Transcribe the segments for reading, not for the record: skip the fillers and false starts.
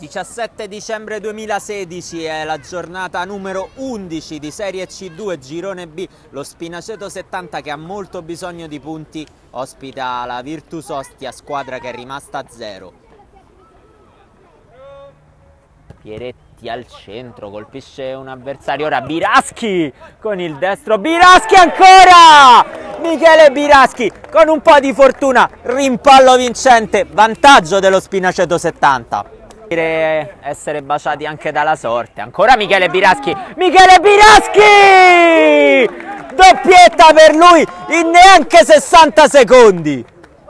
17 dicembre 2016 è la giornata numero 11 di Serie C2 Girone B. Lo Spinaceto 70, che ha molto bisogno di punti, ospita la Virtus Ostia, squadra che è rimasta a 0. Pieretti al centro, colpisce un avversario, ora Biraschi con il destro, Biraschi ancora! Michele Biraschi con un po' di fortuna, rimpallo vincente, vantaggio dello Spinaceto 70. Essere baciati anche dalla sorte, ancora Michele Biraschi, doppietta per lui in neanche 60 secondi.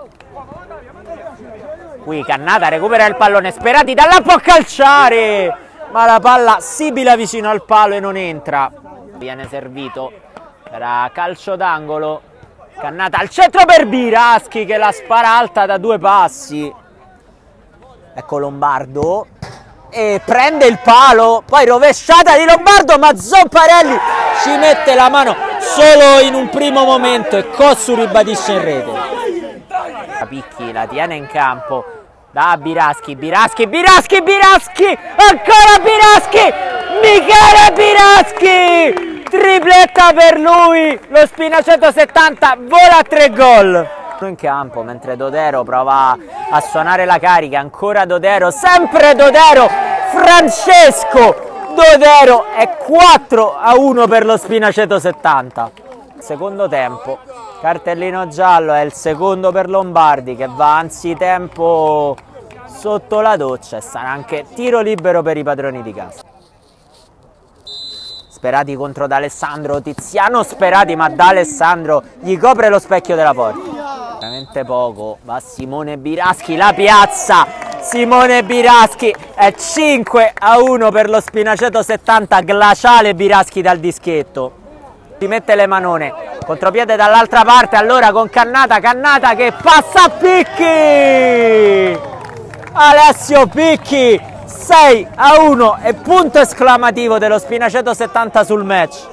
Qui Cannata recupera il pallone, Sperati dalla può calciare, ma la palla sibila vicino al palo e non entra. Viene servito, era calcio d'angolo, Cannata al centro per Biraschi che la spara alta da 2 passi. Ecco Lombardo e prende il palo, poi rovesciata di Lombardo, ma Zonparelli ci mette la mano solo in un primo momento e Cossu ribadisce in rete. Picchi la tiene in campo da Biraschi, ancora Biraschi, Michele Biraschi, tripletta per lui, lo Spinaceto 70 vola a 3 gol. In campo mentre Dodero prova a suonare la carica, ancora Dodero, sempre Dodero, Francesco Dodero, è 4-1 per lo Spinaceto 70. Secondo tempo, cartellino giallo, è il secondo per Lombardi che va anzitempo sotto la doccia e sarà anche tiro libero per i padroni di casa. Sperati contro D'Alessandro, Tiziano Sperati, ma D'Alessandro gli copre lo specchio della porta. Veramente poco, va Simone Biraschi, la piazza, Simone Biraschi, è 5-1 per lo Spinaceto 70, glaciale Biraschi dal dischetto. Si mette le manone, contropiede dall'altra parte, allora con Cannata che passa a Picchi, Alessio Picchi, 6-1 e punto esclamativo dello Spinaceto 70 sul match.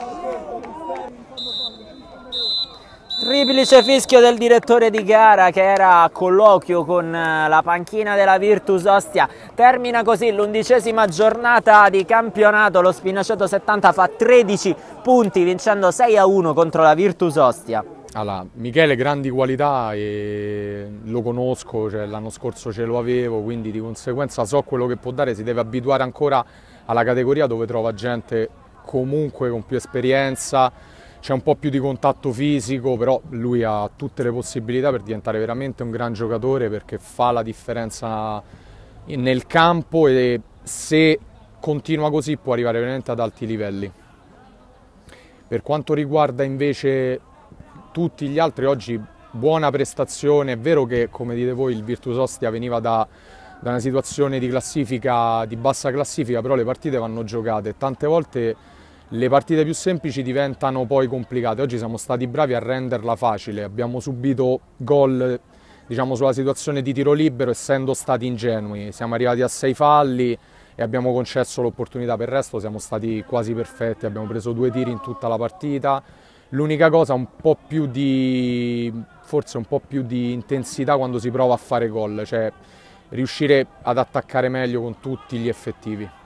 Triplice fischio del direttore di gara che era a colloquio con la panchina della Virtus Ostia. Termina così l'11ª giornata di campionato, lo Spinaceto 70 fa 13 punti vincendo 6-1 contro la Virtus Ostia. Allora, Michele grandi qualità e lo conosco, cioè, l'anno scorso ce lo avevo, quindi di conseguenza so quello che può dare, si deve abituare ancora alla categoria dove trova gente comunque con più esperienza. C'è un po' più di contatto fisico, però lui ha tutte le possibilità per diventare veramente un gran giocatore perché fa la differenza nel campo e se continua così può arrivare veramente ad alti livelli. Per quanto riguarda invece tutti gli altri, oggi buona prestazione, è vero che come dite voi il Virtus Ostia veniva da una situazione di classifica, di bassa classifica, però le partite vanno giocate, tante volte le partite più semplici diventano poi complicate. Oggi siamo stati bravi a renderla facile, abbiamo subito gol, diciamo, sulla situazione di tiro libero essendo stati ingenui, siamo arrivati a 6 falli e abbiamo concesso l'opportunità, per il resto siamo stati quasi perfetti, abbiamo preso 2 tiri in tutta la partita. L'unica cosa forse un po' più di intensità quando si prova a fare gol, cioè riuscire ad attaccare meglio con tutti gli effettivi.